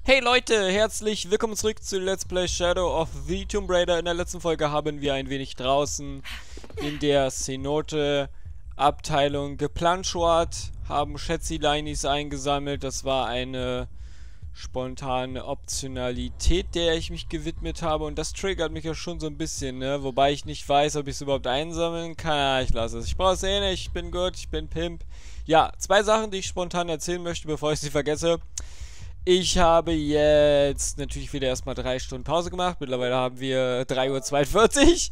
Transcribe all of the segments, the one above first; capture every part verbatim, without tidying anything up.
Hey Leute, herzlich willkommen zurück zu Let's Play Shadow of the Tomb Raider. In der letzten Folge haben wir ein wenig draußen in der Cenote Abteilung geplanschwart, haben Schätzilainis eingesammelt. Das war eine spontane Optionalität, der ich mich gewidmet habe, und das triggert mich ja schon so ein bisschen, ne? Wobei ich nicht weiß, ob ich es überhaupt einsammeln kann. Ja, ich lasse es. Ich brauche es eh nicht. Ich bin gut, ich bin Pimp. Ja, zwei Sachen, die ich spontan erzählen möchte, bevor ich sie vergesse. Ich habe jetzt natürlich wieder erstmal drei Stunden Pause gemacht. Mittlerweile haben wir drei Uhr zweiundvierzig.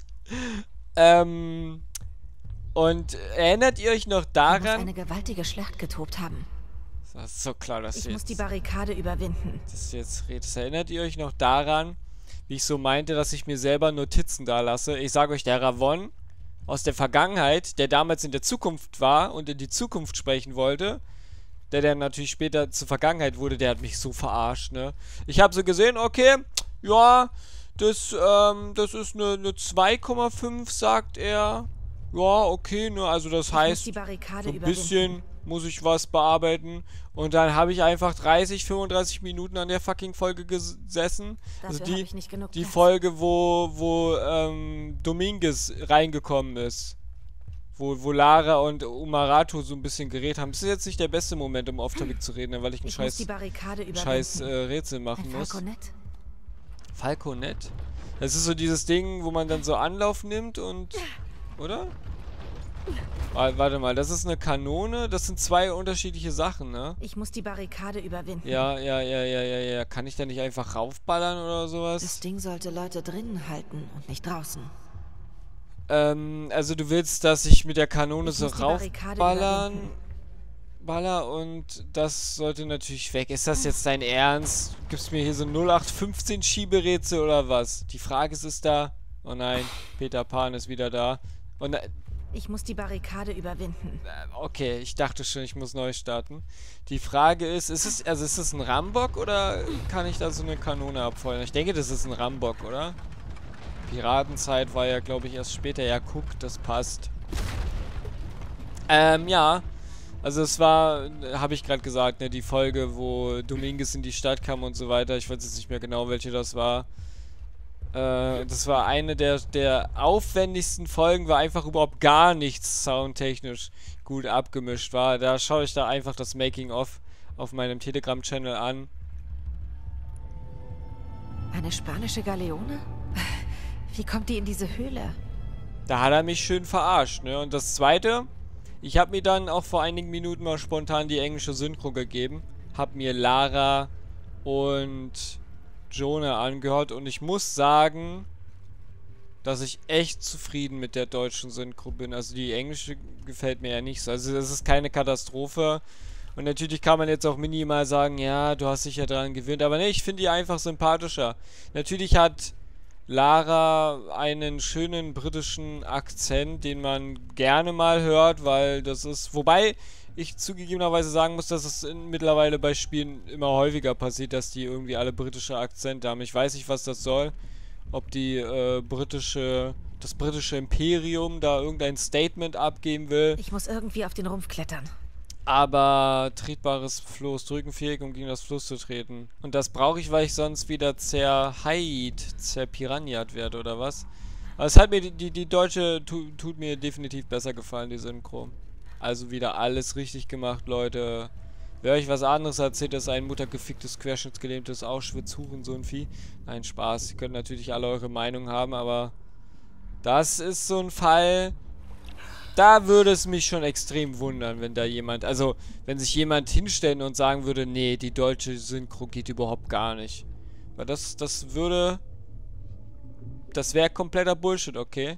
ähm, und erinnert ihr euch noch daran... Da muss eine gewaltige Schlacht getobt haben. Das ist so klar, dass ich jetzt... muss die Barrikade überwinden. Das jetzt redest. Erinnert ihr euch noch daran, wie ich so meinte, dass ich mir selber Notizen da lasse? Ich sage euch, der Ravon aus der Vergangenheit, der damals in der Zukunft war und in die Zukunft sprechen wollte, der dann natürlich später zur Vergangenheit wurde, der hat mich so verarscht, ne? Ich habe so gesehen, okay, ja, das, ähm, das ist eine, eine zwei Komma fünf, sagt er. Ja, okay, ne, also das ich heißt, muss die Barrikade so ein bisschen muss ich was bearbeiten. Und dann habe ich einfach dreißig, fünfunddreißig Minuten an der fucking Folge gesessen. Dafür also die, ich nicht genug die Platz. Folge, wo, wo, ähm, Dominguez reingekommen ist. Wo, wo Lara und Umarato so ein bisschen geredet haben. Das ist jetzt nicht der beste Moment, um off-topic zu reden, ne, weil ich einen ich scheiß, muss die Barrikade scheiß äh, Rätsel machen ein muss. Falconet? Falconet? Das ist so dieses Ding, wo man dann so Anlauf nimmt und... Oder? Warte mal, das ist eine Kanone. Das sind zwei unterschiedliche Sachen, ne? Ich muss die Barrikade überwinden. Ja, ja, ja, ja, ja, ja. Kann ich da nicht einfach raufballern oder sowas? Das Ding sollte Leute drinnen halten und nicht draußen. Ähm, also du willst, dass ich mit der Kanone ich so raufballern... Baller und das sollte natürlich weg. Ist das jetzt dein Ernst? Gibst mir hier so null acht fünfzehn Schieberätsel oder was? Die Frage ist, ist da... Oh nein, Peter Pan ist wieder da. Und... Ich muss die Barrikade überwinden. Okay, ich dachte schon, ich muss neu starten. Die Frage ist, ist es, also ist es ein Rambock oder kann ich da so eine Kanone abfeuern? Ich denke, das ist ein Rambock, oder? Piratenzeit war ja, glaube ich, erst später. Ja, guck, das passt. Ähm, ja. Also es war, habe ich gerade gesagt, ne, die Folge, wo Dominguez in die Stadt kam und so weiter. Ich weiß jetzt nicht mehr genau, welche das war. Äh, das war eine der, der aufwendigsten Folgen, weil einfach überhaupt gar nichts soundtechnisch gut abgemischt war. Da schaue ich da einfach das Making-of auf meinem Telegram-Channel an. Eine spanische Galeone? Wie kommt die in diese Höhle? Da hat er mich schön verarscht, ne? Und das Zweite, ich habe mir dann auch vor einigen Minuten mal spontan die englische Synchro gegeben. Hab mir Lara und Jonah angehört und ich muss sagen, dass ich echt zufrieden mit der deutschen Synchro bin. Also die englische gefällt mir ja nicht so. Also das ist keine Katastrophe. Und natürlich kann man jetzt auch minimal sagen, ja, du hast dich ja daran gewöhnt. Aber ne, ich finde die einfach sympathischer. Natürlich hat Lara einen schönen britischen Akzent, den man gerne mal hört, weil das ist... Wobei ich zugegebenerweise sagen muss, dass es in, mittlerweile bei Spielen immer häufiger passiert, dass die irgendwie alle britische Akzente haben. Ich weiß nicht, was das soll. Ob die äh, britische... das britische Imperium da irgendein Statement abgeben will. Ich muss irgendwie auf den Rumpf klettern. Aber tretbares Floß, drückenfähig, um gegen das Floß zu treten. Und das brauche ich, weil ich sonst wieder zerheit, zerpiranhat werde, oder was? Aber es hat mir, die, die, die deutsche tu, tut mir definitiv besser gefallen, die Synchro. Also wieder alles richtig gemacht, Leute. Wer euch was anderes erzählt, ist ein muttergeficktes, querschnittsgelähmtes Auschwitz-Hurensohn-Vieh. Nein, Spaß. Ihr könnt natürlich alle eure Meinung haben, aber das ist so ein Fall... Da würde es mich schon extrem wundern, wenn da jemand, also wenn sich jemand hinstellen und sagen würde, nee, die deutsche Synchro geht überhaupt gar nicht. Weil das, das würde, das wäre kompletter Bullshit, okay?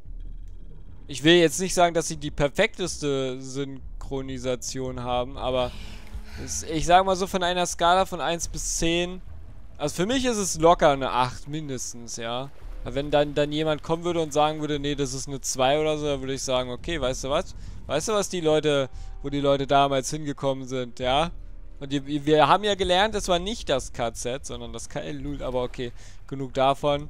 Ich will jetzt nicht sagen, dass sie die perfekteste Synchronisation haben, aber es, ich sage mal so von einer Skala von eins bis zehn, also für mich ist es locker eine acht mindestens, ja. Wenn dann, dann jemand kommen würde und sagen würde, nee, das ist eine zwei oder so, dann würde ich sagen, okay, weißt du was? Weißt du, was die Leute, wo die Leute damals hingekommen sind, ja? Und die, wir haben ja gelernt, das war nicht das K Z, sondern das K L null, aber okay, genug davon.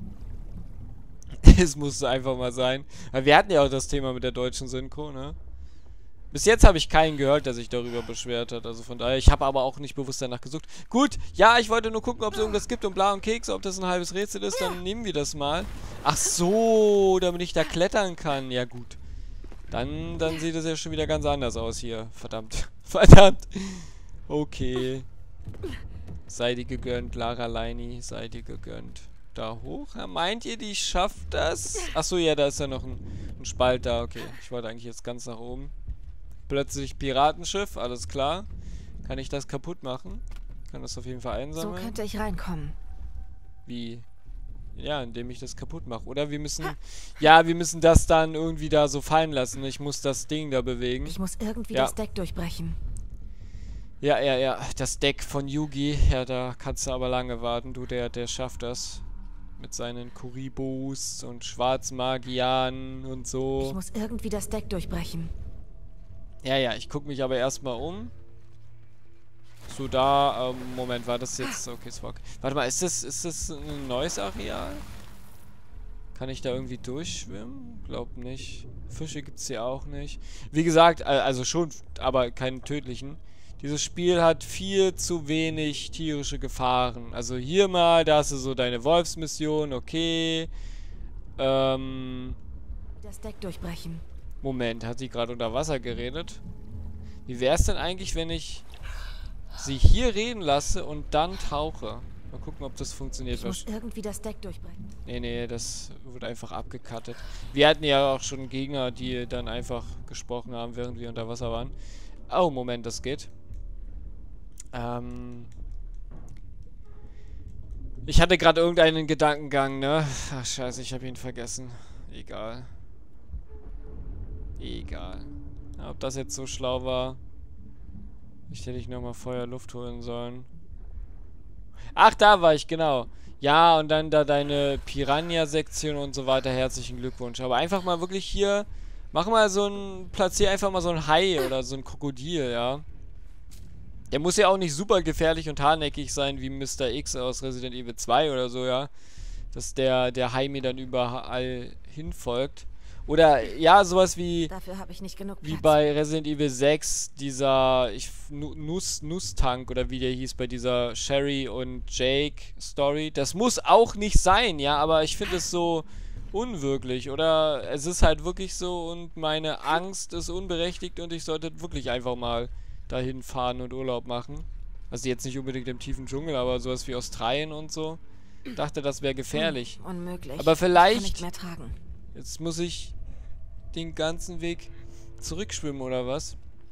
Es musste einfach mal sein. Aber wir hatten ja auch das Thema mit der deutschen Synchro, ne? Bis jetzt habe ich keinen gehört, der sich darüber beschwert hat. Also von daher, ich habe aber auch nicht bewusst danach gesucht. Gut, ja, ich wollte nur gucken, ob es irgendwas gibt und bla und Keks, ob das ein halbes Rätsel ist, dann nehmen wir das mal. Ach so, damit ich da klettern kann. Ja gut. Dann, dann sieht es ja schon wieder ganz anders aus hier. Verdammt. Verdammt. Okay. Sei dir gegönnt, Lara Leini. Sei dir gegönnt. Da hoch? Meint ihr, die schafft das? Achso, ja, da ist ja noch ein, ein Spalt da. Okay, ich wollte eigentlich jetzt ganz nach oben. Plötzlich Piratenschiff, alles klar. Kann ich das kaputt machen? Kann das auf jeden Fall einsammeln. So könnte ich reinkommen. Wie? Ja, indem ich das kaputt mache. Oder wir müssen... Ja, wir müssen das dann irgendwie da so fallen lassen. Ich muss das Ding da bewegen. Ich muss irgendwie ja. das Deck durchbrechen. Ja, ja, ja. Das Deck von Yugi. Ja, da kannst du aber lange warten. Du, der, der schafft das. Mit seinen Kuribos und Schwarzmagiern und so. Ich muss irgendwie das Deck durchbrechen. Ja, ja, ich gucke mich aber erstmal um. So, da, ähm, Moment, war das jetzt... Okay, es war okay. Warte mal, ist das, ist das ein neues Areal? Kann ich da irgendwie durchschwimmen? Glaub nicht. Fische gibt's hier auch nicht. Wie gesagt, also schon, aber keine tödlichen. Dieses Spiel hat viel zu wenig tierische Gefahren. Also hier mal, da hast du so deine Wolfsmission, okay. Ähm... Das Deck durchbrechen. Moment, hat sie gerade unter Wasser geredet? Wie wäre es denn eigentlich, wenn ich sie hier reden lasse und dann tauche? Mal gucken, ob das funktioniert. Ich muss irgendwie das Deck durchbrechen. Nee, nee, das wird einfach abgekattet. Wir hatten ja auch schon Gegner, die dann einfach gesprochen haben, während wir unter Wasser waren. Oh, Moment, das geht. Ähm... Ich hatte gerade irgendeinen Gedankengang, ne? Ach, scheiße, ich habe ihn vergessen. Egal. Egal. Ja, ob das jetzt so schlau war. Ich hätte ich nochmal Feuer, Luft holen sollen. Ach, da war ich, genau. Ja, und dann da deine Piranha-Sektion und so weiter. Herzlichen Glückwunsch. Aber einfach mal wirklich hier... Mach mal so ein... Platzier einfach mal so ein Hai oder so ein Krokodil, ja. Der muss ja auch nicht super gefährlich und hartnäckig sein wie Mister X aus Resident Evil zwei oder so, ja. Dass der, der Hai mir dann überall hinfolgt. Oder, ja, sowas wie... Dafür habe ich nicht genug Platz. Wie bei Resident Evil sechs, dieser ich, Nuss, Nusstank oder wie der hieß, bei dieser Sherry und Jake Story. Das muss auch nicht sein, ja, aber ich finde es so unwirklich. Oder es ist halt wirklich so und meine Angst ist unberechtigt und ich sollte wirklich einfach mal dahin fahren und Urlaub machen. Also jetzt nicht unbedingt im tiefen Dschungel, aber sowas wie Australien und so. Ich dachte, das wäre gefährlich. Hm, unmöglich. Aber vielleicht... Ich kann nicht mehr tragen. Jetzt muss ich den ganzen Weg zurückschwimmen, oder was?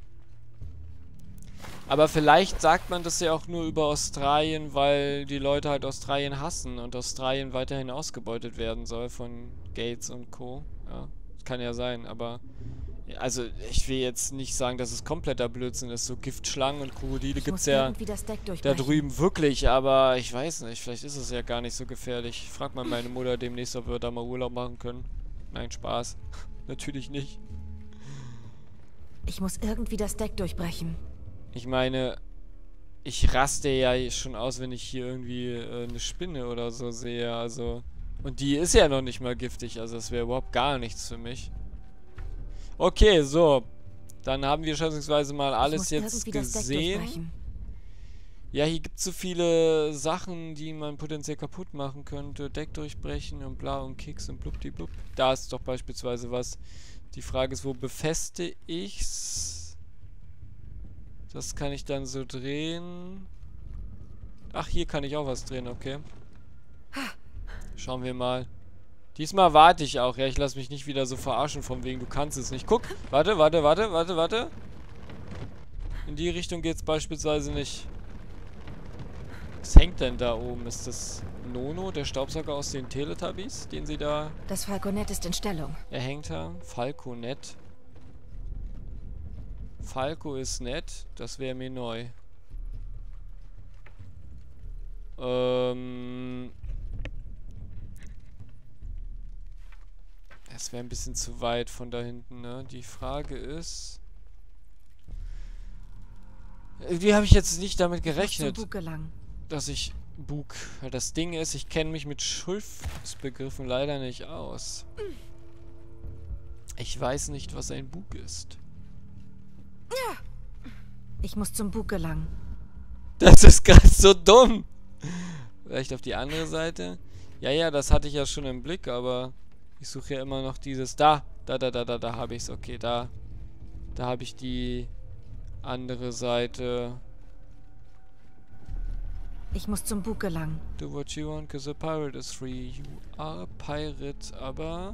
Aber vielleicht sagt man das ja auch nur über Australien, weil die Leute halt Australien hassen und Australien weiterhin ausgebeutet werden soll von Gates und Co. Ja, das kann ja sein, aber... Also, ich will jetzt nicht sagen, dass es kompletter Blödsinn ist. So Giftschlangen und Krokodile gibt es ja da drüben wirklich, aber ich weiß nicht, vielleicht ist es ja gar nicht so gefährlich. Ich frag mal meine Mutter demnächst, ob wir da mal Urlaub machen können. Nein, Spaß. Natürlich nicht. Ich muss irgendwie das Deck durchbrechen. Ich meine, ich raste ja schon aus, wenn ich hier irgendwie äh, eine Spinne oder so sehe, also... Und die ist ja noch nicht mal giftig, also das wäre überhaupt gar nichts für mich. Okay, so. Dann haben wir schätzungsweise mal alles jetzt gesehen. Ja, hier gibt es so viele Sachen, die man potenziell kaputt machen könnte. Deck durchbrechen und bla und Keks und blubdiblub. Da ist doch beispielsweise was. Die Frage ist, wo befeste ich's? Das kann ich dann so drehen. Ach, hier kann ich auch was drehen, okay. Schauen wir mal. Diesmal warte ich auch, ja, ich lasse mich nicht wieder so verarschen von wegen, du kannst es nicht. Guck, warte, warte, warte, warte, warte. In die Richtung geht's beispielsweise nicht. Was hängt denn da oben? Ist das Nono, der Staubsauger aus den Teletubbies, den sie da... Das Falconet ist in Stellung. Er hängt da. Falconet. Falco ist nett, das wäre mir neu. Ähm... Es wäre ein bisschen zu weit von da hinten, ne? Die Frage ist... Irgendwie habe ich jetzt nicht damit gerechnet, dass ich Bug... Das Ding ist, ich kenne mich mit Schiffsbegriffen leider nicht aus. Ich weiß nicht, was ein Bug ist. Ich muss zum Bug gelangen. Das ist gerade so dumm. Vielleicht auf die andere Seite. Ja, ja, das hatte ich ja schon im Blick, aber ich suche ja immer noch dieses. Da, da, da, da, da, da habe ich es. Okay, da. Da habe ich die andere Seite. Ich muss zum Bug gelangen. Do what you want, cause a pirate is free. You are a pirate, aber...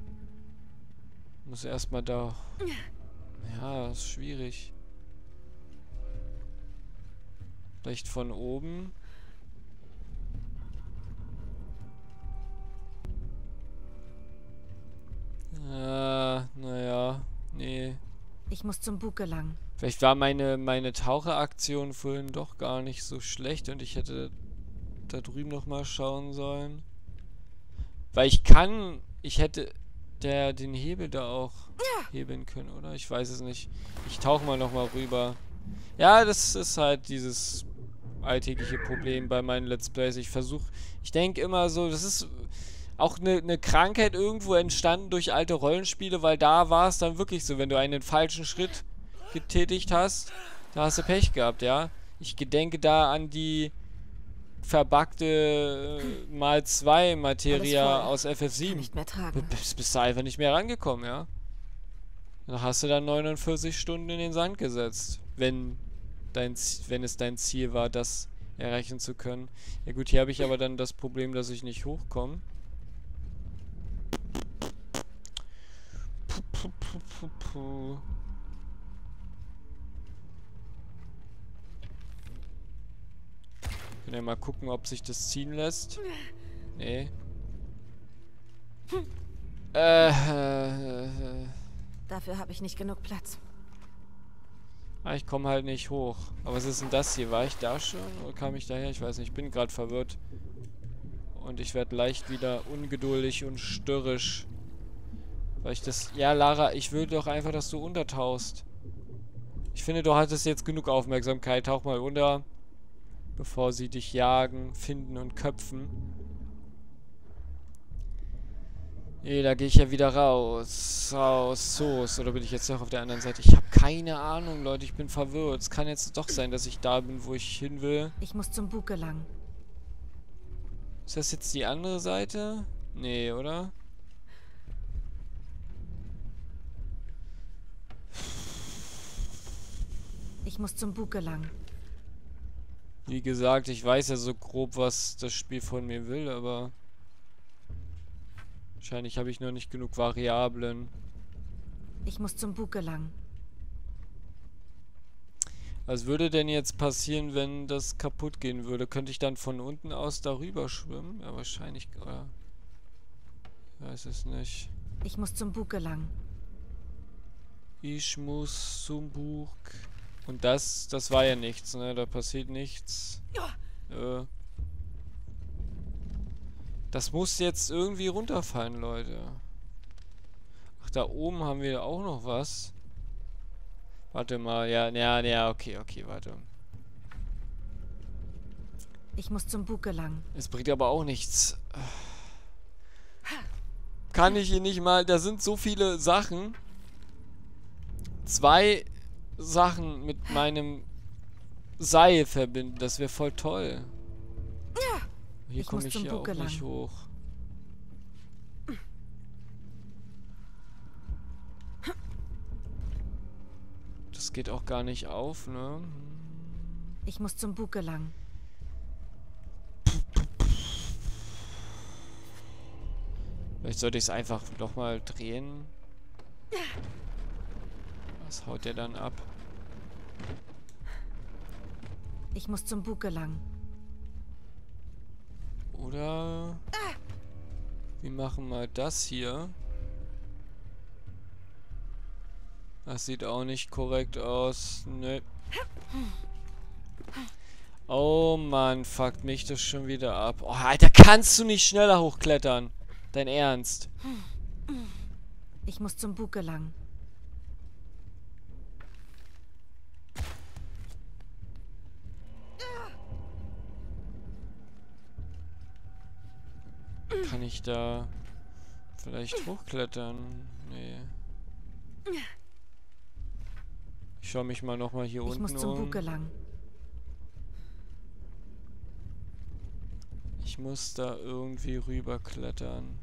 Muss erstmal da... Ja, ist schwierig. Vielleicht von oben. Ah, naja. Nee. Ich muss zum Bug gelangen. Vielleicht war meine, meine Taucheraktion vorhin doch gar nicht so schlecht und ich hätte da drüben nochmal schauen sollen. Weil ich kann... Ich hätte der den Hebel da auch hebeln können, oder? Ich weiß es nicht. Ich tauche mal nochmal rüber. Ja, das ist halt dieses alltägliche Problem bei meinen Let's Plays. Ich versuche... Ich denke immer so, das ist auch eine, eine Krankheit irgendwo entstanden durch alte Rollenspiele, weil da war es dann wirklich so, wenn du einen falschen Schritt getätigt hast, da hast du Pech gehabt, ja. Ich gedenke da an die verbuggte äh, mal zwei Materia aus F F sieben. Nicht mehr tragen. Bist, bist du einfach nicht mehr rangekommen, ja. Dann hast du dann neunundvierzig Stunden in den Sand gesetzt, wenn dein, wenn es dein Ziel war, das erreichen zu können. Ja gut, hier habe ich aber dann das Problem, dass ich nicht hochkomme. Puh, puh, puh, puh, puh. Können ja mal gucken, ob sich das ziehen lässt. Nee. Äh, äh, äh. Dafür habe ich nicht genug Platz. Ah, ich komme halt nicht hoch. Aber was ist denn das hier? War ich da schon? Oder kam ich daher? Ich weiß nicht. Ich bin gerade verwirrt. Und ich werde leicht wieder ungeduldig und störrisch. Weil ich das... Ja, Lara, ich will doch einfach, dass du untertauchst. Ich finde, du hattest jetzt genug Aufmerksamkeit. Tauch mal unter. Bevor sie dich jagen, finden und köpfen. Nee, da gehe ich ja wieder raus. Raus, so. Oder bin ich jetzt noch auf der anderen Seite? Ich habe keine Ahnung, Leute. Ich bin verwirrt. Es kann jetzt doch sein, dass ich da bin, wo ich hin will. Ich muss zum Bug gelangen. Ist das jetzt die andere Seite? Nee, oder? Ich muss zum Bug gelangen. Wie gesagt, ich weiß ja so grob, was das Spiel von mir will, aber... Wahrscheinlich habe ich noch nicht genug Variablen. Ich muss zum Bug gelangen. Was würde denn jetzt passieren, wenn das kaputt gehen würde? Könnte ich dann von unten aus darüber schwimmen? Ja, wahrscheinlich, oder? Ich weiß es nicht. Ich muss zum Bug gelangen. Ich muss zum Bug. Und das, das war ja nichts, ne? Da passiert nichts. Äh. Das muss jetzt irgendwie runterfallen, Leute. Ach, da oben haben wir auch noch was. Warte mal, ja, ja, ja, okay, okay, warte. Ich muss zum Bug gelangen. Es bringt aber auch nichts. Kann ich hier nicht mal... Da sind so viele Sachen. Zwei Sachen mit meinem Seil verbinden. Das wäre voll toll. Hier komme ich hier auch nicht hoch. Das geht auch gar nicht auf, ne? Ich muss zum Bug gelangen. Vielleicht sollte ich es einfach nochmal drehen. Was haut der dann ab? Ich muss zum Bug gelangen. Oder... Wir machen mal das hier. Das sieht auch nicht korrekt aus. Nö. Oh Mann, fuckt mich das schon wieder ab. Oh, Alter, kannst du nicht schneller hochklettern? Dein Ernst? Ich muss zum Bug gelangen. Kann ich da vielleicht hochklettern? Nee. Ich schaue mich mal nochmal hier Ich unten muss zum um. Bug gelangen. Ich muss da irgendwie rüberklettern.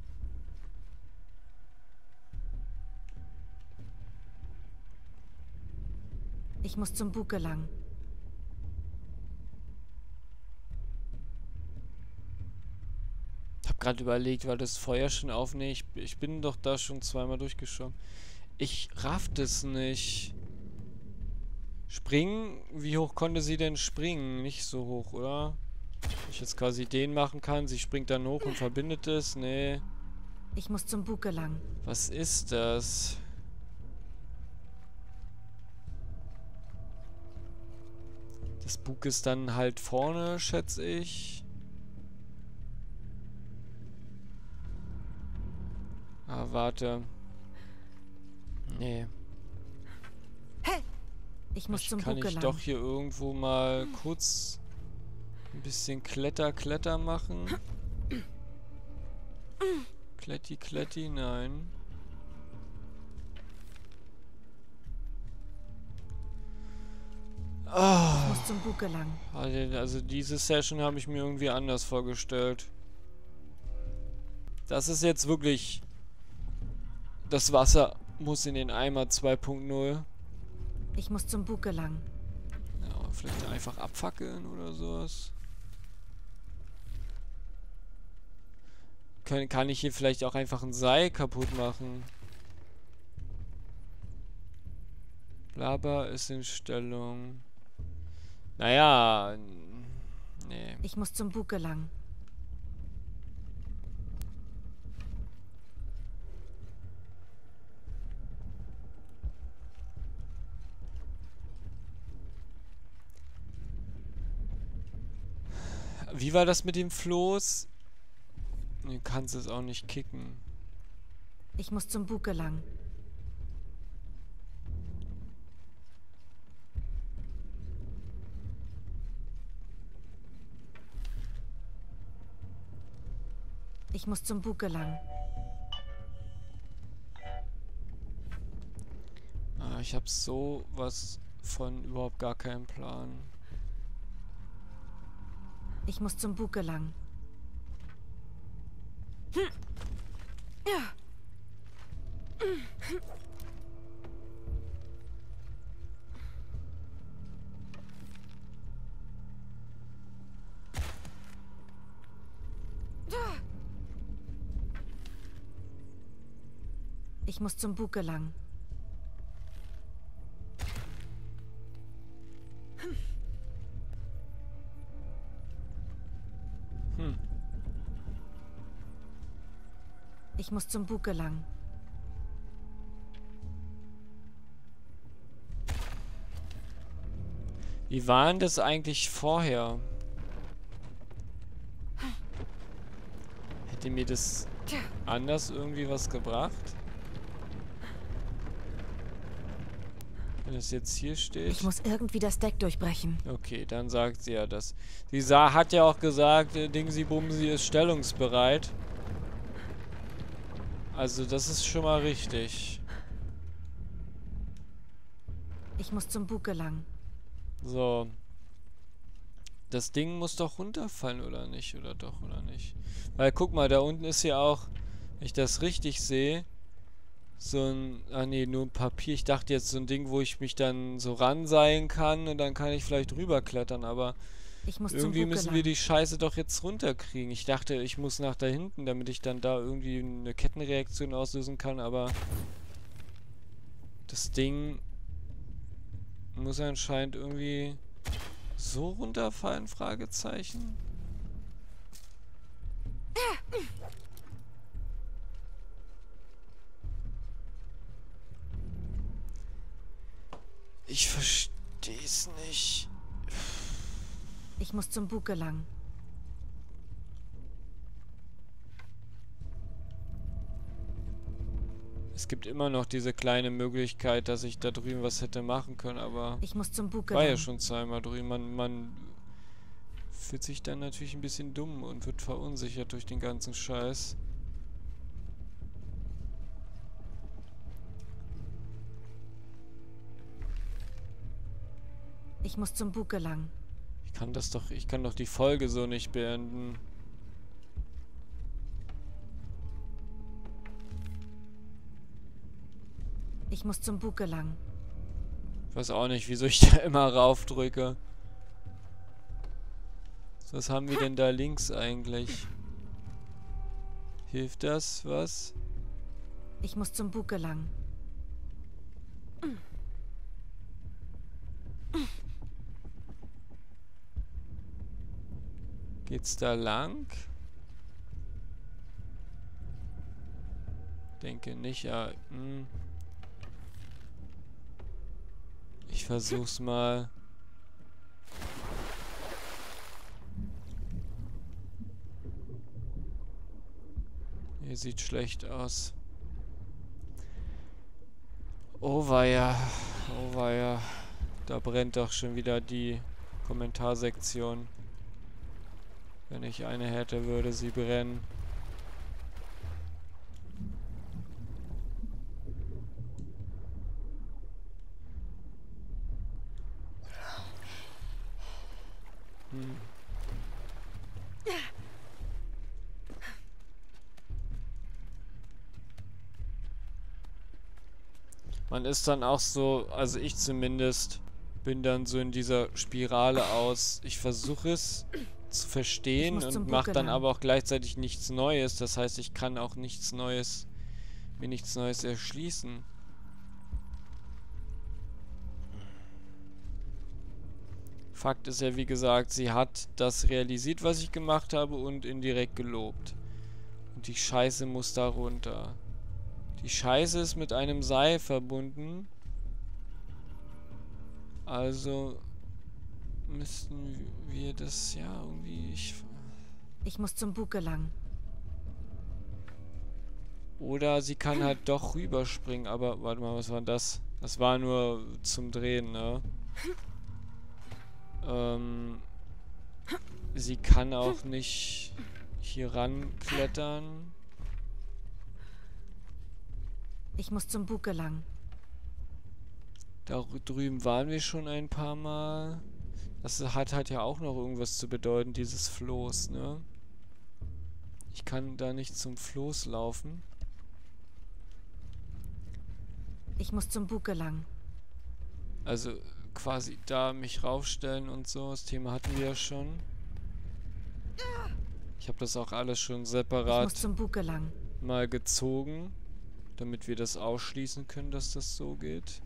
Ich muss zum Bug gelangen. Ich habe gerade überlegt, weil das Feuer schon aufnimmt. Ich, ich bin doch da schon zweimal durchgeschoben. Ich raff das nicht. Springen? Wie hoch konnte sie denn springen? Nicht so hoch, oder? Wenn ich jetzt quasi den machen kann. Sie springt dann hoch und verbindet es. Nee. Ich muss zum Bug gelangen. Was ist das? Das Bug ist dann halt vorne, schätze ich. Ah, warte. Nee. Hey! Ich muss Ich zum kann Bug ich gelangen. doch hier irgendwo mal kurz ein bisschen Kletter, Kletter machen. Kletti, Kletti, nein. Ah. Ich muss zum Bug gelangen. Also diese Session habe ich mir irgendwie anders vorgestellt. Das ist jetzt wirklich... Das Wasser muss in den Eimer zwei Punkt null. Ich muss zum Bug gelangen. Ja, vielleicht einfach abfackeln oder sowas. Kann, kann ich hier vielleicht auch einfach ein Seil kaputt machen? Blabber ist in Stellung. Naja. Nee. Ich muss zum Bug gelangen. Wie war das mit dem Floß? Du kannst es auch nicht kicken. Ich muss zum Bug gelangen. Ich muss zum Bug gelangen. Ah, ich habe so was von überhaupt gar keinen Plan. Ich muss zum Bug gelangen. Hm. Ja. Ich muss zum Bug gelangen. Hm. Ich muss zum Bug gelangen. Wie war denn das eigentlich vorher? Hätte mir das anders irgendwie was gebracht? Wenn es jetzt hier steht. Ich muss irgendwie das Deck durchbrechen. Okay, dann sagt sie ja das. Sie sah, hat ja auch gesagt, äh, Dingsi Bumsi ist stellungsbereit. Also das ist schon mal richtig. Ich muss zum Bug gelangen. So. Das Ding muss doch runterfallen, oder nicht? Oder doch, oder nicht? Weil, guck mal, da unten ist ja auch, wenn ich das richtig sehe, so ein... Ah, nee, nur ein Papier. Ich dachte jetzt so ein Ding, wo ich mich dann so ranseilen kann und dann kann ich vielleicht rüberklettern, aber Ich muss zum irgendwie Bug müssen gelangen. wir die Scheiße doch jetzt runterkriegen. Ich dachte, ich muss nach da hinten, damit ich dann da irgendwie eine Kettenreaktion auslösen kann, aber das Ding muss anscheinend irgendwie so runterfallen, Fragezeichen. Ich versteh's nicht. Ich muss zum Bug gelangen. Es gibt immer noch diese kleine Möglichkeit, dass ich da drüben was hätte machen können, aber Ich muss zum Bug war ja gelangen. schon zweimal drüben. Man, man fühlt sich dann natürlich ein bisschen dumm und wird verunsichert durch den ganzen Scheiß. Ich muss zum Bug gelangen. Ich kann das doch, ich kann doch die Folge so nicht beenden. Ich muss zum Bug gelangen. Ich weiß auch nicht, wieso ich da immer raufdrücke. Was haben wir denn da links eigentlich? Hilft das was? Ich muss zum Bug gelangen. Geht's da lang? Denke nicht, ja. Hm. Ich versuch's mal. Hier sieht schlecht aus. Oh weia. Oh weia. Da brennt doch schon wieder die Kommentarsektion. Wenn ich eine hätte, würde sie brennen. Hm. Man ist dann auch so, also ich zumindest, bin dann so in dieser Spirale aus. Ich versuche es zu verstehen und mache dann aber auch gleichzeitig nichts Neues. Das heißt, ich kann auch nichts Neues, mir nichts Neues erschließen. Fakt ist ja, wie gesagt, sie hat das realisiert, was ich gemacht habe und indirekt gelobt. Und die Scheiße muss da runter. Die Scheiße ist mit einem Seil verbunden. Also müssten wir das ja irgendwie... Ich, ich muss zum Bug gelangen. Oder sie kann halt doch rüberspringen. Aber warte mal, was war das? Das war nur zum Drehen, ne? Ähm, sie kann auch nicht hier ranklettern. Ich muss zum Bug gelangen. Da drüben waren wir schon ein paar Mal. Das hat halt ja auch noch irgendwas zu bedeuten, dieses Floß, ne? Ich kann da nicht zum Floß laufen. Ich muss zum Bug gelangen. Also quasi da mich raufstellen und so. Das Thema hatten wir ja schon. Ich habe das auch alles schon separat ich muss zum Bug gelangen. mal gezogen, damit wir das ausschließen können, dass das so geht.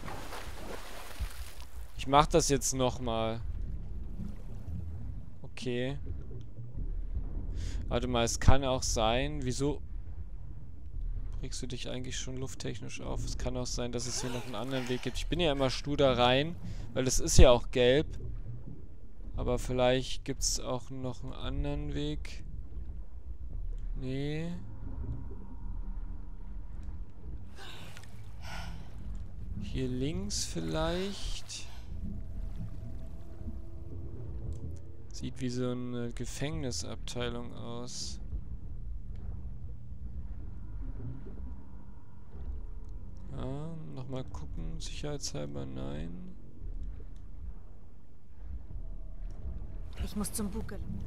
Ich mach das jetzt nochmal. Okay. Warte mal, es kann auch sein, wieso regst du dich eigentlich schon lufttechnisch auf? Es kann auch sein, dass es hier noch einen anderen Weg gibt. Ich bin ja immer stur da rein, weil es ist ja auch gelb. Aber vielleicht gibt es auch noch einen anderen Weg. Nee. Hier links vielleicht. Sieht wie so eine Gefängnisabteilung aus. Ja, nochmal gucken. Sicherheitshalber nein. Ich muss zum Bug gelangen.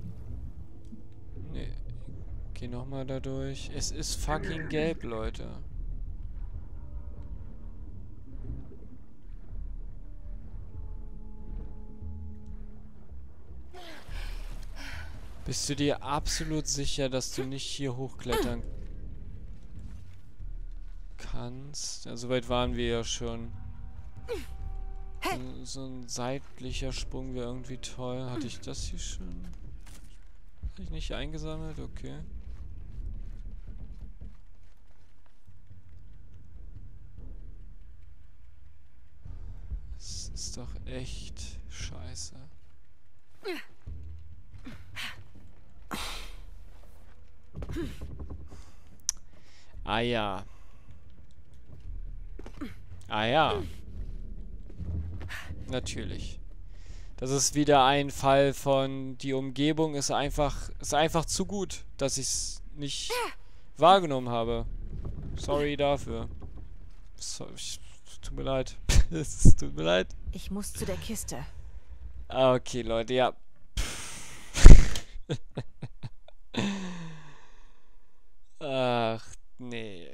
Nee. Geh nochmal da durch. Es ist fucking gelb, Leute. Bist du dir absolut sicher, dass du nicht hier hochklettern kannst? Ja, so weit waren wir ja schon. So, so ein seitlicher Sprung wäre irgendwie toll. Hatte ich das hier schon? Hatte ich nicht eingesammelt? Okay. Das ist doch echt scheiße. Ah ja. Ah ja. Natürlich. Das ist wieder ein Fall von, die Umgebung ist einfach, ist einfach zu gut, dass ich es nicht wahrgenommen habe. Sorry dafür. So, ich, tut mir leid. Es tut mir leid. Ich muss zu der Kiste. Ah, okay, Leute, ja. Ach, nee.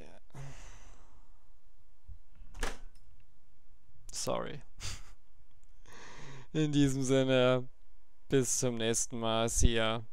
Sorry. In diesem Sinne, bis zum nächsten Mal. See ya.